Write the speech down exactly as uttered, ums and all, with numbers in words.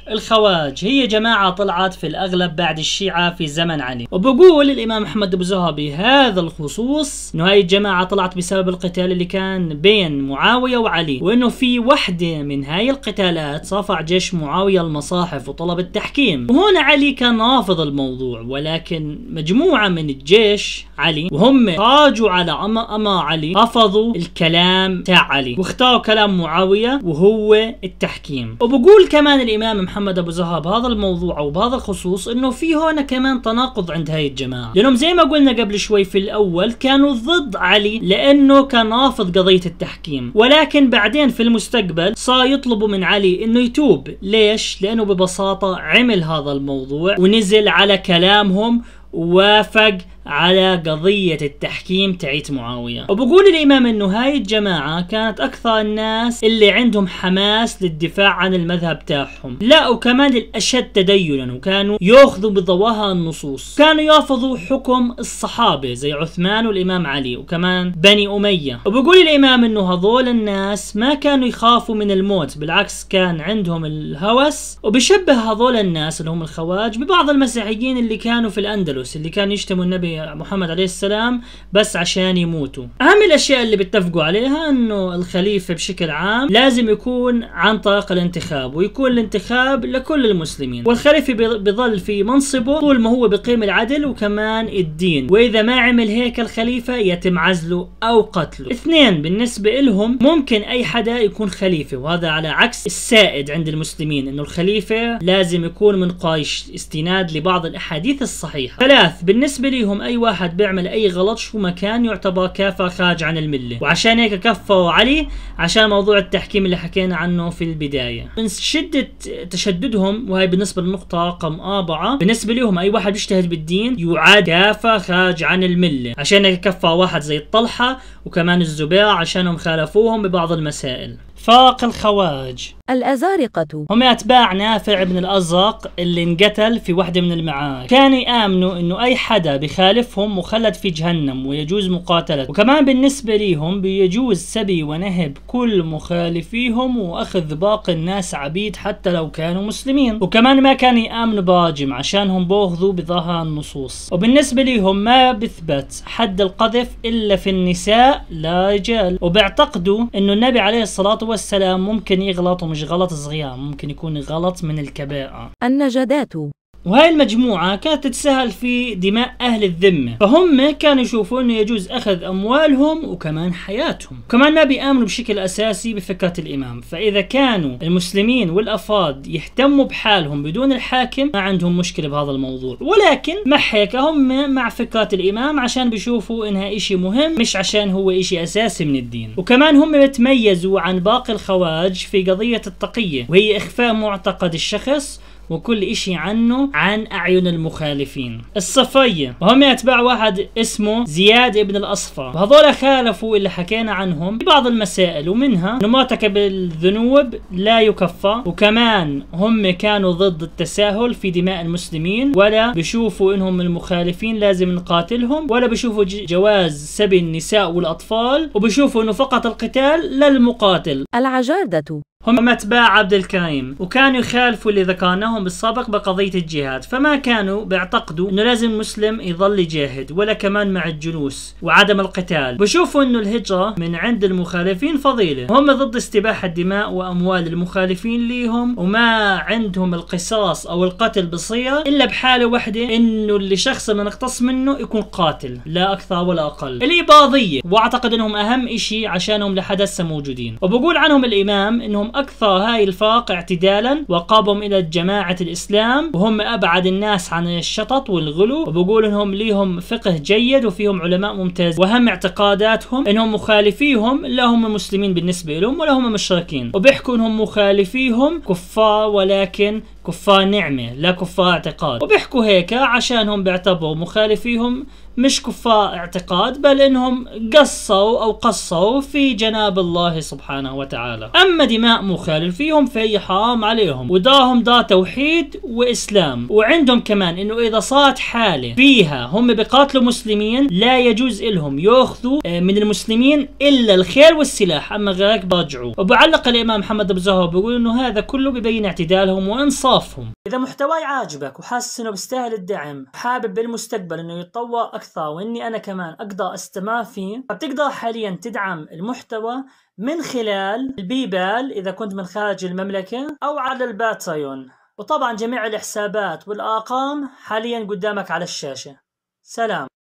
الخوارج هي جماعة طلعت في الأغلب بعد الشيعة في زمن علي، وبقول الإمام محمد أبو زهر بهذا الخصوص إنه هاي الجماعة طلعت بسبب القتال اللي كان بين معاوية وعلي، وإنه في وحدة من هاي القتالات صافع جيش معاوية المصاحف وطلب التحكيم، وهون علي كان رافض الموضوع، ولكن مجموعة من الجيش علي وهم خرجوا على أمر أمر علي رفضوا الكلام تاع علي واختاروا كلام معاوية وهو التحكيم. وبقول كمان الإمام محمد أبو زهر بهذا الموضوع أو بهذا الخصوص إنه في هون كمان تناقض عند هاي الجماعة، لأنهم زي ما قلنا قبل شوي في الأول كانوا ضد علي لأنه كان رافض قضية التحكيم، ولكن بعدين في المستقبل صار يطلبوا من علي إنه يتوب. ليش؟ لأنه ببساطة عمل هذا الموضوع ونزل على كلامهم ووافق على قضية التحكيم تعيت معاوية. وبقول الإمام إنه هاي الجماعة كانت أكثر الناس اللي عندهم حماس للدفاع عن المذهب تاعهم، لا وكمان الأشد تدينا، وكانوا يأخذوا بظواهر النصوص، كانوا يرفضوا حكم الصحابة زي عثمان والإمام علي وكمان بني أمية. وبقول الإمام إنه هذول الناس ما كانوا يخافوا من الموت، بالعكس كان عندهم الهوس، وبشبه هذول الناس اللي هم الخوارج ببعض المسيحيين اللي كانوا في الأندلس اللي كانوا يشتموا النبي محمد عليه السلام بس عشان يموتوا. اهم الاشياء اللي بيتفقوا عليها انه الخليفة بشكل عام لازم يكون عن طريق الانتخاب، ويكون الانتخاب لكل المسلمين، والخليفة بيظل في منصبه طول ما هو بقيم العدل وكمان الدين، واذا ما عمل هيك الخليفة يتم عزله او قتله. اثنين، بالنسبة لهم ممكن اي حدا يكون خليفة، وهذا على عكس السائد عند المسلمين انه الخليفة لازم يكون من قريش استناد لبعض الاحاديث الصحيحة. ثلاث، بالنسبة لهم اي واحد بيعمل اي غلط شو ما كان يعتبر كافر خارج عن المله، وعشان هيك كفروا علي عشان موضوع التحكيم اللي حكينا عنه في البدايه. من شده تشددهم، وهي بالنسبه للنقطه رقم أربعة، بالنسبه لهم اي واحد بيجتهد بالدين يعاد كافر خارج عن المله، عشان هيك كفر واحد زي الطلحه وكمان الزبير عشانهم خالفوهم ببعض المسائل. فرق الخوارج الأزارقة هم أتباع نافع بن الأزرق اللي انقتل في واحدة من المعارك. كانوا يآمنوا إنه أي حدا بخالفهم مخلد في جهنم ويجوز مقاتلته، وكمان بالنسبة ليهم بيجوز سبي ونهب كل مخالفيهم وأخذ باقي الناس عبيد حتى لو كانوا مسلمين، وكمان ما كانوا يآمنوا براجم عشانهم بأخذوا بظاهر النصوص. وبالنسبة ليهم ما بثبت حد القذف إلا في النساء لا رجال، وبيعتقدوا إنه النبي عليه الصلاة والسلام ممكن يغلط، ومش غلط صغير، ممكن يكون غلط من الكبائر. النجدات وهاي المجموعة كانت تتساهل في دماء أهل الذمة، فهم كانوا يشوفوا إنه يجوز أخذ أموالهم وكمان حياتهم، كمان ما بيآمنوا بشكل أساسي بفكرة الإمام. فإذا كانوا المسلمين والأفراد يهتموا بحالهم بدون الحاكم ما عندهم مشكلة بهذا الموضوع، ولكن مع هيك هم مع فكرة الإمام عشان بيشوفوا إنها إشي مهم مش عشان هو إشي أساسي من الدين. وكمان هم يتميزوا عن باقي الخوارج في قضية التقية، وهي إخفاء معتقد الشخص وكل اشي عنه عن اعين المخالفين. الصفية وهم اتباع واحد اسمه زياد ابن الاصفر، وهذول خالفوا اللي حكينا عنهم ببعض المسائل، ومنها انه مرتكب الذنوب لا يكفر، وكمان هم كانوا ضد التساهل في دماء المسلمين، ولا بيشوفوا انهم المخالفين لازم نقاتلهم، ولا بيشوفوا جواز سبي النساء والاطفال، وبيشوفوا انه فقط القتال للمقاتل. العجاردة هم أتباع عبد الكريم، وكانوا يخالفوا اللي ذكرناهم بالسابق بقضية الجهاد، فما كانوا بيعتقدوا انه لازم مسلم يظل يجاهد ولا كمان مع الجلوس وعدم القتال، بشوفوا انه الهجرة من عند المخالفين فضيلة، وهم ضد استباحة دماء واموال المخالفين ليهم، وما عندهم القصاص او القتل بصير الا بحالة واحدة، انه اللي شخص من اقتص منه يكون قاتل لا اكثر ولا اقل. الإباضية، واعتقد انهم اهم اشي عشانهم لحد هسه موجودين، وبقول عنهم الامام انهم أكثر هاي الفرق اعتدالا وقابهم إلى جماعة الإسلام، وهم أبعد الناس عن الشطط والغلو، وبقول إنهم ليهم فقه جيد وفيهم علماء ممتاز، وهم اعتقاداتهم إنهم مخالفيهم لا هم مسلمين بالنسبة لهم ولا هم مشركين، وبيحكوا إنهم مخالفيهم كفار ولكن كفار نعمة لا كفار اعتقاد، وبيحكوا هيك عشانهم بيعتبروا مخالفيهم مش كفار اعتقاد، بل انهم قصوا او قصوا في جناب الله سبحانه وتعالى. اما دماء مخالفيهم فهي حرام عليهم، ودارهم دار توحيد واسلام، وعندهم كمان انه اذا صارت حالة فيها هم بقاتلوا مسلمين لا يجوز لهم ياخذوا من المسلمين الا الخيل والسلاح، اما غيرك برجعوا. وبعلق الامام محمد ابو زهر بيقول انه هذا كله ببين اعتدالهم وانصافهم واضافهم. إذا محتواي عاجبك وحاسس إنه بيستاهل الدعم، وحابب بالمستقبل إنه يتطور أكثر وإني أنا كمان أقدر أستمر فيه، فبتقدر حاليا تدعم المحتوى من خلال البيبال إذا كنت من خارج المملكة، أو على الباتريون. وطبعا جميع الحسابات والأرقام حاليا قدامك على الشاشة. سلام.